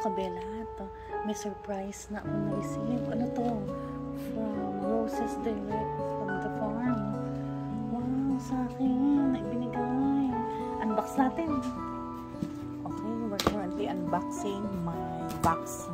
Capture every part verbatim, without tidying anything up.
kabela, ito, may surprise na akong na-receive. Ano to? From Roses Direct from the farm. Wow, sa akin, na ibinigay. Unbox natin. Okay, we're currently unboxing my box.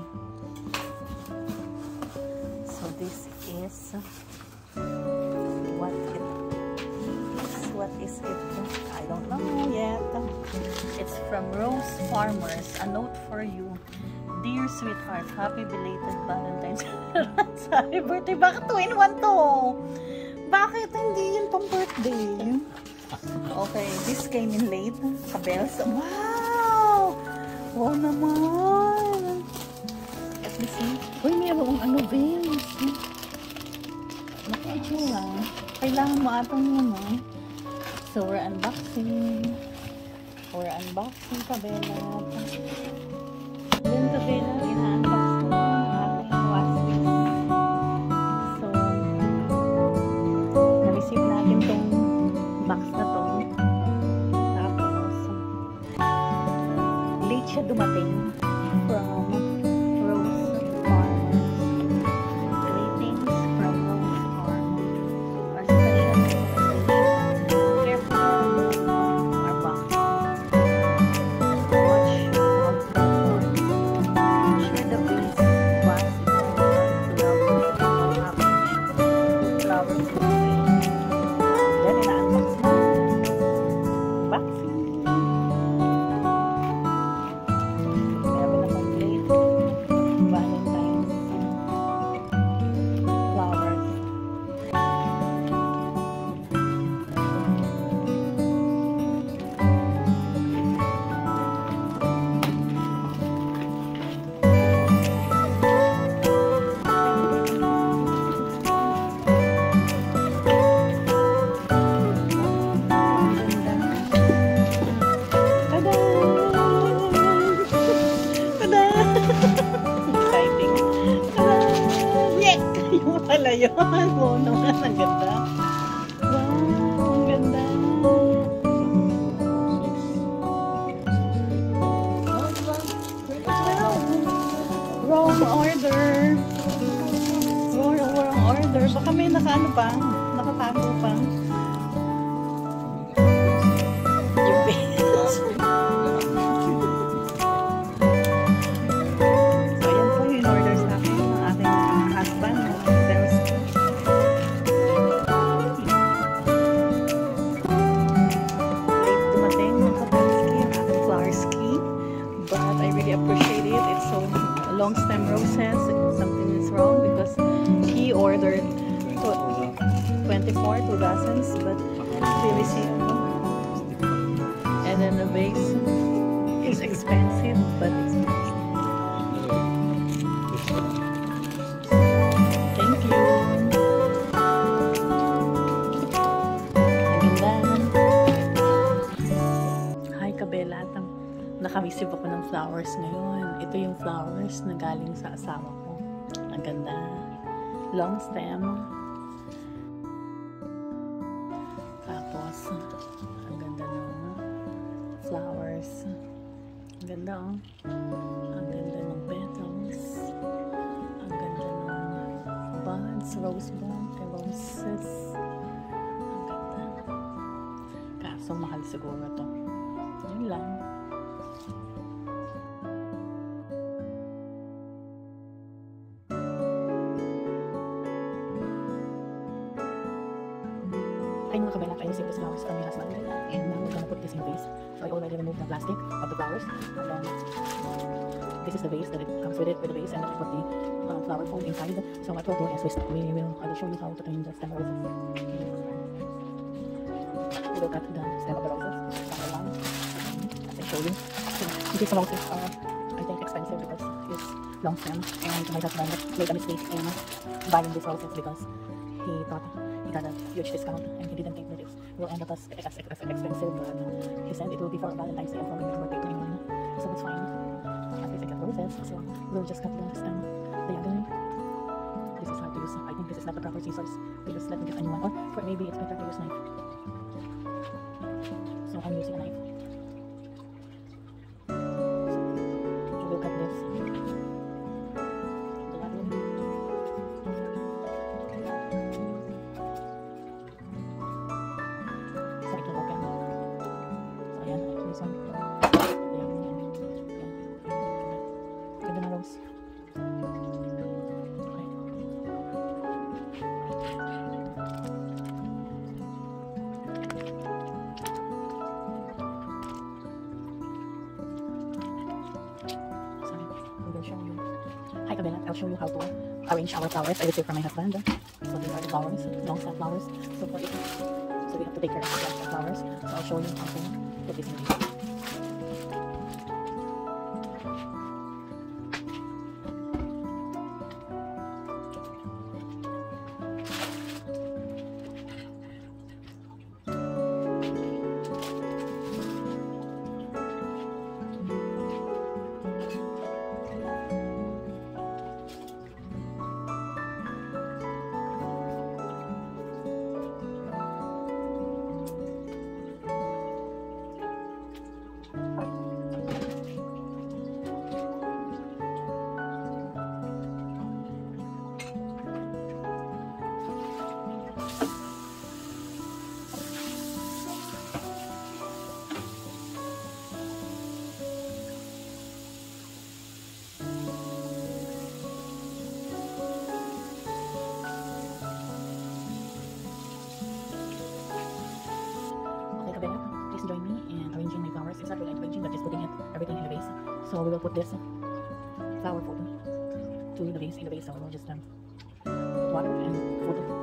So this is what it is. What is it? I don't know yet. It's from Rose Farmers. A note for you. Dear sweetheart, happy belated Valentines. Happy birthday. Bakit two in one to? Bakit hindi yun pang birthday? Okay, this came in late. Kabels. Wow! Wow naman! Let me see. Uy, mayroong ano, bells. Nakaichura. Kailangan mo atong ano. So, we're unboxing. We're unboxing kabela. Then kabela, ina-unbox ko ang ating waswick. So, na-receive natin tong box na to. Tapos, late siya dumating from Rose Farmers. Greetings from Rose Farmers. Our special recommendation. Careful our box. Watch out for share the base was flowers flowers then ina-unbox na boxing. Meron na complete Valentines flowers. Exciting. Yek! Yung pala yun. Wow naman. Ang ganda. Wow. Ang ganda. Wrong order. Wrong, wrong order. Baka may nakaano pa. Nakatago pa. Yung base. Appreciate it. It's so long stem roses. Something is wrong because he ordered twenty-four, two dozens, but we received and then the vase is expensive, but it's thank you. And then hi kabela, naka-receive ako ng flowers ngayon. Ito yung flowers na galing sa asawa ko. Ang ganda. Long stem. Tapos, ang ganda ng flowers. Ang ganda oh. Ang ganda ng petals. Ang ganda ng buds, rose bud, roses. Ang ganda. Kaso mahal siguro to. Yun lang. Ay mga kabela, I received these flowers from my husband and now we're gonna put this in a vase. So I already removed the plastic of the flowers and then this is the vase that it comes with it, with the vase, and then I put the uh, flower foam inside. So what we'll do is we will I will show you how to turn the stem of roses. We will cut the stem of the roses one by one as I show you. So these roses are I think expensive because it's long stem, and my husband made a mistake in buying these roses because he thought he got a huge discount and he didn't think that it will end up as, as, as expensive, but he said it will be for Valentine's Day and for my birthday twenty-one, so it's fine. At least I got roses, so we'll just cut the stem diagonally. This is hard to use. I think this is not the proper scissors. Because let me get a new one, or maybe it's better to use knife. So I'm using a knife. So we'll cut this. flowers. Hi Cabela, I'll show you how to arrange our flowers. I received from my husband. So these are the flowers, long stem flowers. So for it, so we have to take care of the long stem flowers. So I'll show you how to put this in the please join me in arranging my flowers. It's not really arranging, but just putting it everything in the vase. So we will put this flower photo to the vase in the vase. So we'll just um, put water and food.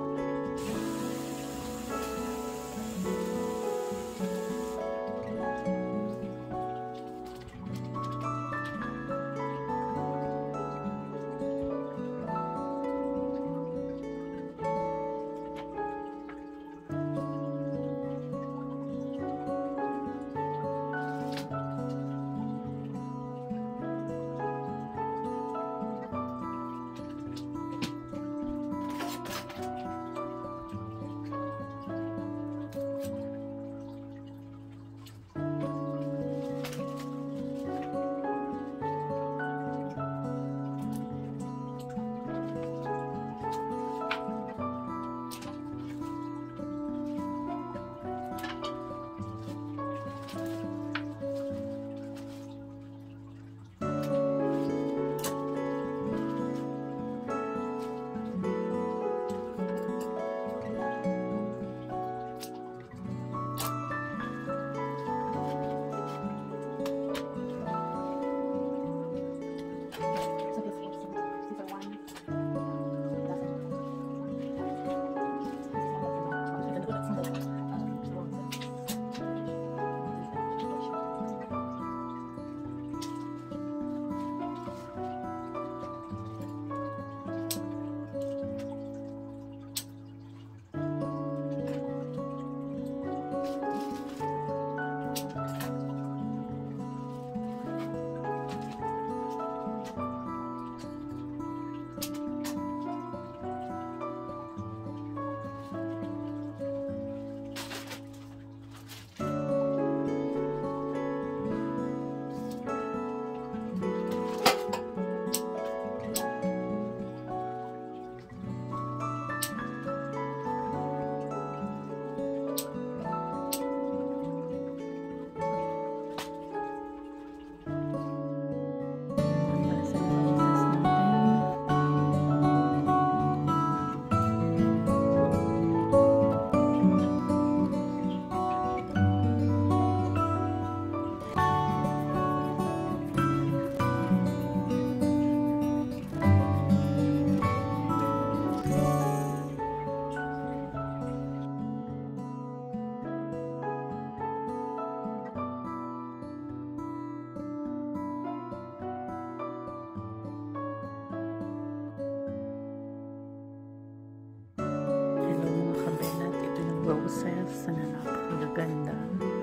Roses na napakaganda.